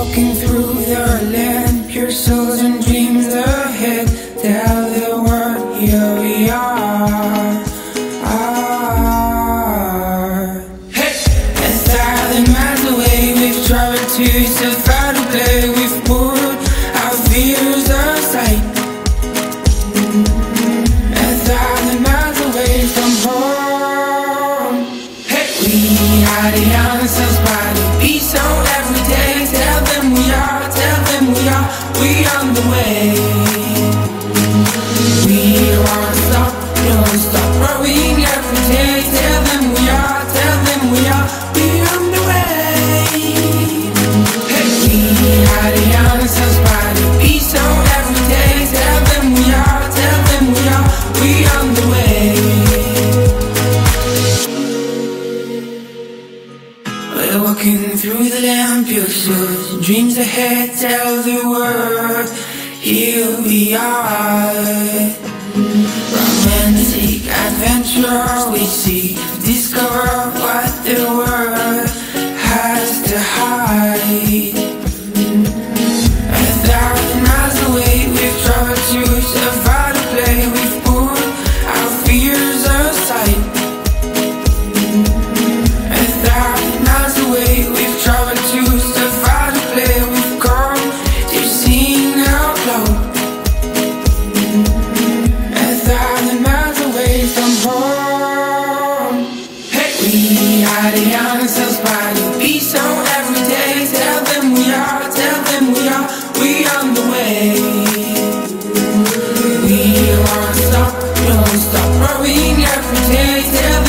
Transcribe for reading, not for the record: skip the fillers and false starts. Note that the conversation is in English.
walking through the land, pure souls and dreams ahead. Tell the world, here we are. Hey! 1,000 miles away, we've traveled to survive to play. We've put our fears aside. 1,000 miles away from home. Hey! We are the answers by the beat song every day. Tell them we are, we on the way. We won't stop, don't stop growing every day. Tell them we are, we on the way. Hey, we are the answers by the beat song every day. Tell them we are, we on the way. We're walking through the land, pure souls, dreams ahead. Tell the world, here we are. Romantic adventure we seek, discover what the world has to hide. 1,000 miles away, we've traveled to survive to play. We've put our fears aside. 1,000 miles away, we've traveled to survive to play. We've come to sing out loud. 1,000 miles away from home. Hey, we are the answers by the beat song every day. Tell them we are, we on the way. We won't stop, don't stop growing every day. Tell